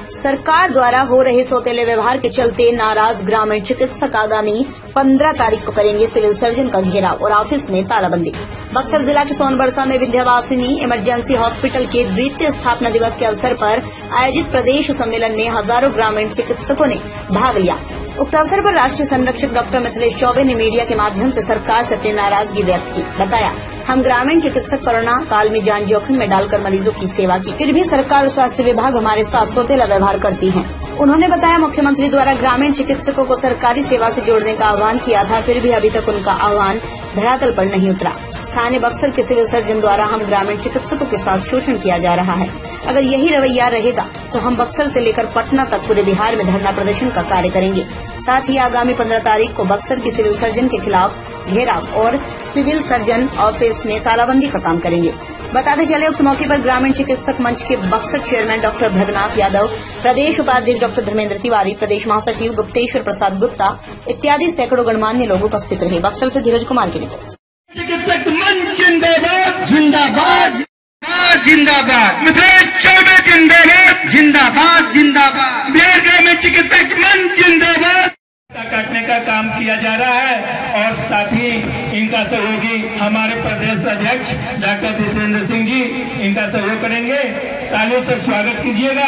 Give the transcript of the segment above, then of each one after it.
सरकार द्वारा हो रहे सौतेले व्यवहार के चलते नाराज ग्रामीण चिकित्सक आगामी 15 तारीख को करेंगे सिविल सर्जन का घेराव और ऑफिस में तालाबंदी। बक्सर जिला के सोनबरसा में विंध्यवासिनी इमरजेंसी हॉस्पिटल के द्वितीय स्थापना दिवस के अवसर पर आयोजित प्रदेश सम्मेलन में हजारों ग्रामीण चिकित्सकों ने भाग लिया। उक्त अवसर पर राष्ट्रीय संरक्षक डॉक्टर मिथिलेश चौबे ने मीडिया के माध्यम से सरकार से अपनी नाराजगी व्यक्त की। बताया, हम ग्रामीण चिकित्सक कोरोना काल में जान जोखिम में डालकर मरीजों की सेवा की, फिर भी सरकार और स्वास्थ्य विभाग हमारे साथ सौतेला व्यवहार करती है। उन्होंने बताया, मुख्यमंत्री द्वारा ग्रामीण चिकित्सकों को सरकारी सेवा से जोड़ने का आह्वान किया था, फिर भी अभी तक उनका आह्वान धरातल पर नहीं उतरा। स्थानीय बक्सर के सिविल सर्जन द्वारा हम ग्रामीण चिकित्सकों के साथ शोषण किया जा रहा है। अगर यही रवैया रहेगा तो हम बक्सर से लेकर पटना तक पूरे बिहार में धरना प्रदर्शन का कार्य करेंगे। साथ ही आगामी 15 तारीख को बक्सर के सिविल सर्जन के खिलाफ घेराव और सिविल सर्जन ऑफिस में तालाबंदी का काम करेंगे। बताते चले, उक्त मौके पर ग्रामीण चिकित्सक मंच के बक्सर चेयरमैन डॉक्टर भृगनाथ यादव, प्रदेश उपाध्यक्ष डॉक्टर धर्मेंद्र तिवारी, प्रदेश महासचिव गुप्तेश्वर प्रसाद गुप्ता इत्यादि सैकड़ों गणमान्य लोग उपस्थित रहे। बक्सर से धीरज कुमार की रिपोर्ट। चिकित्सक मंच जिंदाबाद जिंदाबाद जिंदाबाद, मिथिलेश चौबे जिंदाबाद जिंदाबाद जिंदाबाद, बिहार ग्रामीण चिकित्सक मंच जिंदाबाद। काटने का काम किया जा रहा है और साथ ही इनका सहयोगी हमारे प्रदेश अध्यक्ष डॉक्टर जितेंद्र सिंह जी इनका सहयोग करेंगे। तालियों से स्वागत कीजिएगा।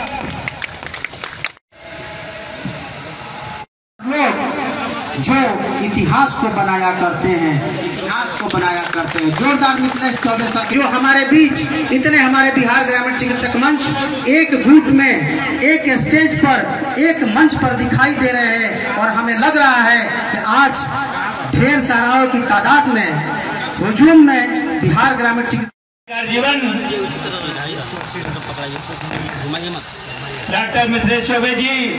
लोग जो इतिहास को बनाया करते हैं, जोरदार मिथिलेश चौबे साहब जो हमारे बीच इतने हमारे बिहार ग्रामीण चिकित्सक मंच एक गुट में, एक स्टेज पर, एक मंच पर दिखाई दे रहे हैं और हमें लग रहा है कि आज ढेर साराओं की तादाद में हुजूम में बिहार ग्रामीण चिकित्सक जीवन डॉक्टर मिथिलेश चौबे जी,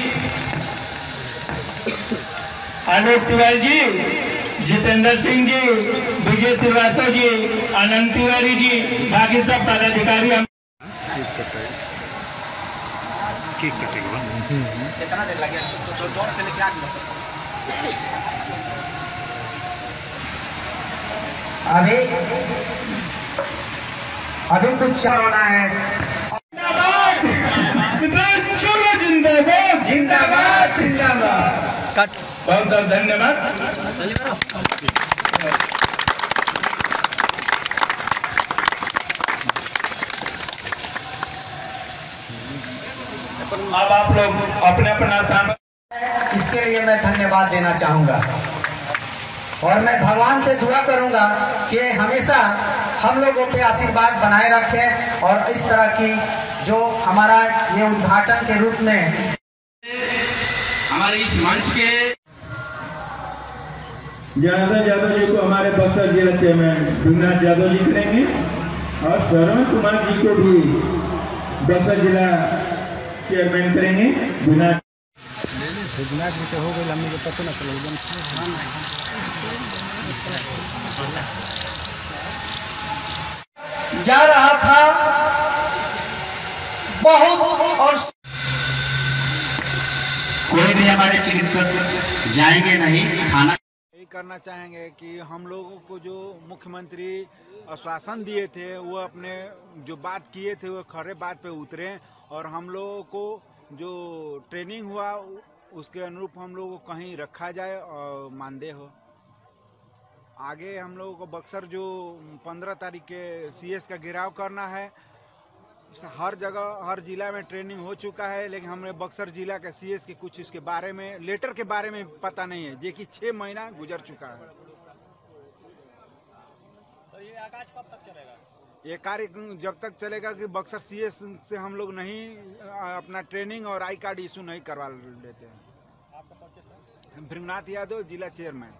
आलोक तिवारी जी, जितेंद्र सिंह जी, विजय श्रीवास्तव जी, आनंद तिवारी जी, बाकी सब पदाधिकारी हम अभी कुछ होना है। जिंदाबाद जिंदाबाद जिंदाबाद। बहुत बहुत धन्यवाद। अब आप लोग अपने अपना स्थान, इसके लिए मैं धन्यवाद देना चाहूँगा और मैं भगवान से दुआ करूँगा कि हमेशा हम लोगों पे आशीर्वाद बनाए रखें और इस तरह की जो हमारा ये उद्घाटन के रूप में हमारे इस मंच के जनार्दन यादव जी को हमारे बक्सर जिला चेयरमैन भृगनाथ यादव जी करेंगे और श्रवण कुमार जी को भी बक्सर जिला चेयरमैन करेंगे। भृगनाथ जी तो हो गए, हमने को पता न जा रहा था बहुत, और कोई भी हमारे चिकित्सक जाएंगे नहीं। खाना यही करना चाहेंगे कि हम लोगों को जो मुख्यमंत्री आश्वासन दिए थे वो अपने जो बात किए थे वो खरे बात पे उतरे और हम लोगों को जो ट्रेनिंग हुआ उसके अनुरूप हम लोगों को कहीं रखा जाए और मानदेय हो। आगे हम लोगों को बक्सर जो 15 तारीख के सीएस का घेराव करना है, हर जगह हर जिला में ट्रेनिंग हो चुका है, लेकिन हमें बक्सर जिला के सीएस के कुछ इसके बारे में लेटर के बारे में पता नहीं है, जो कि 6 महीना गुजर चुका है। तो ये आकाश कब तक चलेगा? ये कार्य जब तक चलेगा कि बक्सर सीएस से हम लोग नहीं अपना ट्रेनिंग और आई कार्ड इशू नहीं करवा लेते हैं। आपका परिचय सर? भृगनाथ यादव, जिला चेयरमैन।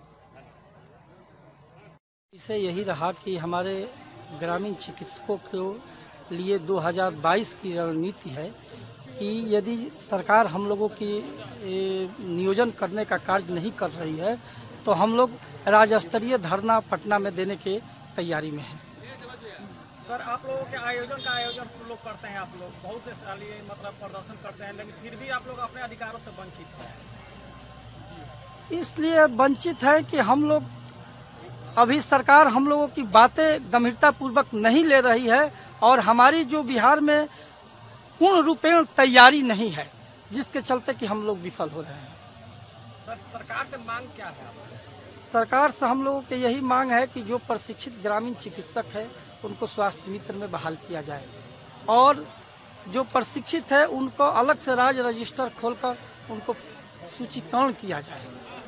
इसे यही रहा कि हमारे ग्रामीण चिकित्सकों को लिए 2022 की रणनीति है कि यदि सरकार हम लोगों की नियोजन करने का कार्य नहीं कर रही है तो हम लोग राज्य स्तरीय धरना पटना में देने के तैयारी में हैं। सर, आप लोगों के आयोजन लोग करते हैं, आप लोग बहुत साल ये मतलब प्रदर्शन करते हैं, लेकिन फिर भी आप लोग अपने अधिकारों से वंचित हैं। इसलिए वंचित है कि हम लोग अभी सरकार हम लोगों की बातें गंभीरता पूर्वक नहीं ले रही है और हमारी जो बिहार में पूर्ण रूपेण तैयारी नहीं है, जिसके चलते कि हम लोग विफल हो रहे हैं। सर, सरकार से मांग क्या है आपकी? सरकार से हम लोगों की यही मांग है कि जो प्रशिक्षित ग्रामीण चिकित्सक है उनको स्वास्थ्य मित्र में बहाल किया जाए और जो प्रशिक्षित है उनको अलग से राज्य रजिस्टर खोलकर उनको सूचीकरण किया जाए।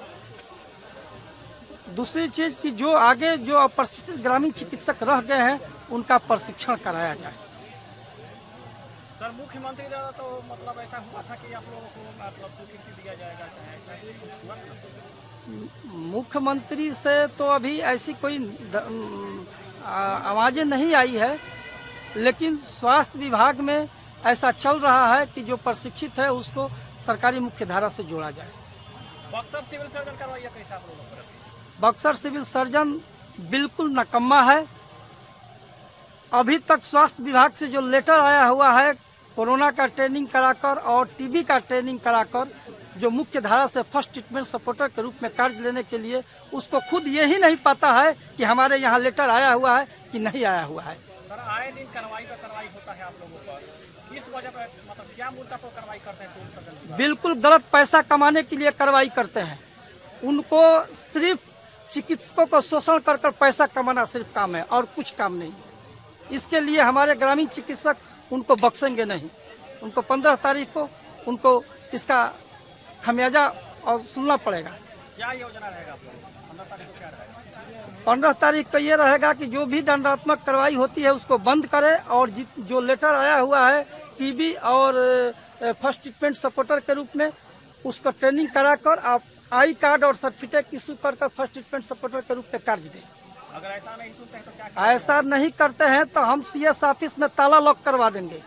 दूसरी चीज कि जो आगे जो अप्रशिक्षित ग्रामीण चिकित्सक रह गए हैं उनका प्रशिक्षण कराया जाए। सर, मुख्यमंत्री द्वारा तो मतलब ऐसा हुआ था कि आप लोगों को मतलब स्वीकृति दिया जाएगा, ऐसा कुछ हुआ था? मुख्यमंत्री से तो अभी ऐसी कोई आवाजें नहीं आई है, लेकिन स्वास्थ्य विभाग में ऐसा चल रहा है कि जो प्रशिक्षित है उसको सरकारी मुख्य धारा से जोड़ा जाए। बक्सर सिविल सर्जन करवाइए कैसा आप लोगों को? बक्सर सिविल सर्जन बिल्कुल नकम्मा है। अभी तक स्वास्थ्य विभाग से जो लेटर आया हुआ है कोरोना का ट्रेनिंग कराकर और टीबी का ट्रेनिंग कराकर जो मुख्य धारा से फर्स्ट ट्रीटमेंट सपोर्टर के रूप में कार्य लेने के लिए, उसको खुद यही नहीं पता है कि हमारे यहाँ लेटर आया हुआ है कि नहीं आया हुआ है। सर, आए दिन कार्रवाई होता है आप लोगों पर, किस वजह पर, मतलब क्या मुद्दा पर कार्रवाई करते हैं सिविल सर्जन? बिल्कुल गलत पैसा कमाने के लिए कार्रवाई करते हैं। उनको सिर्फ चिकित्सकों को शोषण कर पैसा कमाना सिर्फ काम है और कुछ काम नहीं है। इसके लिए हमारे ग्रामीण चिकित्सक उनको बख्शेंगे नहीं। उनको 15 तारीख को उनको इसका खमियाजा और सुनना पड़ेगा। क्या योजना रहेगा आप लोगों का? 15 तारीख को क्या रहेगा? 15 तारीख को ये रहेगा कि जो भी दंडात्मक कार्रवाई होती है उसको बंद करे और जो लेटर आया हुआ है टीबी और फर्स्ट ट्रीटमेंट सपोर्टर के रूप में उसको ट्रेनिंग कराकर आप आई कार्ड और सर्टिफिकेट इशू कर फर्स्ट ट्रीटमेंट सपोर्टर के रूप में कार्य दें। अगर ऐसा नहीं सुनते हैं तो क्या? ऐसा नहीं करते हैं तो हम सीएस ऑफिस में ताला लॉक करवा देंगे।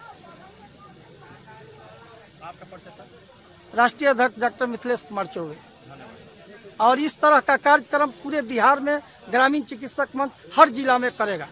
आपका परिचय सर? राष्ट्रीय अध्यक्ष डॉक्टर मिथिलेश कुमार चौबे। और इस तरह का कार्यक्रम पूरे बिहार में ग्रामीण चिकित्सक मंच हर जिला में करेगा।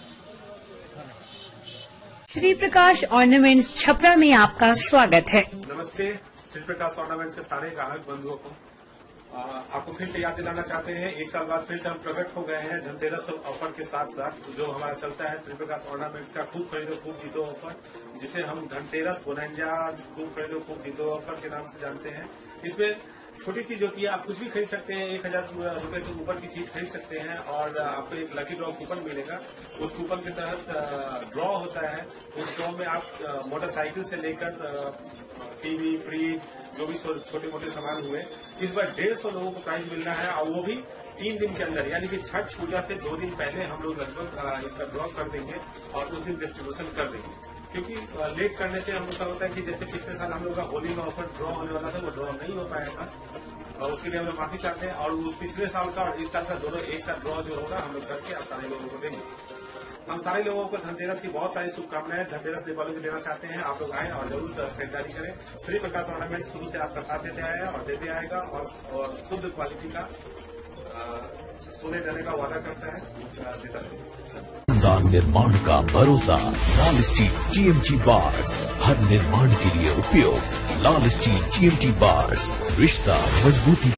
श्री प्रकाश ऑर्नामेंट्स छपरा में आपका स्वागत है। नमस्ते, श्री प्रकाश ऑर्नामेंट्स के सारे ग्राहक बंधुओं को आपको फिर से याद दिलाना चाहते हैं, एक साल बाद फिर से हम प्रकट हो गए हैं धनतेरस ऑफर के साथ साथ जो हमारा चलता है श्री प्रकाश ऑर्नामेंट्स का खूब खरीदो खूब जीतो ऑफर, जिसे हम धनतेरस बोनंजा खूब खरीदो खूब जीतो ऑफर के नाम से जानते हैं। इसमें छोटी चीज होती है, आप कुछ भी खरीद सकते हैं, 1000 रुपए से ऊपर की चीज खरीद सकते हैं और आपको एक लकी ड्रॉ कूपन मिलेगा। उस कूपन के तहत ड्रॉ होता है। उस ड्रॉ में आप मोटरसाइकिल से लेकर टीवी, फ्रिज, जो भी छोटे मोटे सामान हुए, इस बार 150 लोगों को प्राइज मिलना है और वो भी 3 दिन के अंदर, यानी कि छठ पूजा से 2 दिन पहले हम लोग लगभग इसका ड्रॉ कर देंगे और उस दिन डिस्ट्रीब्यूशन कर देंगे। क्योंकि लेट करने से हम लोग का होता है कि जैसे पिछले साल हम लोग का होली में ऑफर ड्रॉ होने वाला था, वो ड्रॉ नहीं हो पाया था और उसके लिए हम लोग माफी चाहते हैं। और उस पिछले साल का और इस साल का दोनों एक साथ ड्रॉ जो होगा हम लोग करके आप सारे लोगों को देंगे। हम सारे लोगों को धनतेरस की बहुत सारी शुभकामनाएं धनतेरस दीपावली को देना चाहते हैं। आप लोग आए और जरूर खरीदारी करें। श्री प्रकाश ऑर्नामेंट शुरू से आपका साथ देते आया और देते आएगा और शुद्ध क्वालिटी का सोने देने का वादा करता है, देता रहेगा। निर्माण का भरोसा लाल स्टील TMT बार्स, हर निर्माण के लिए उपयोग लाल स्टील TMT बार्स, रिश्ता मजबूती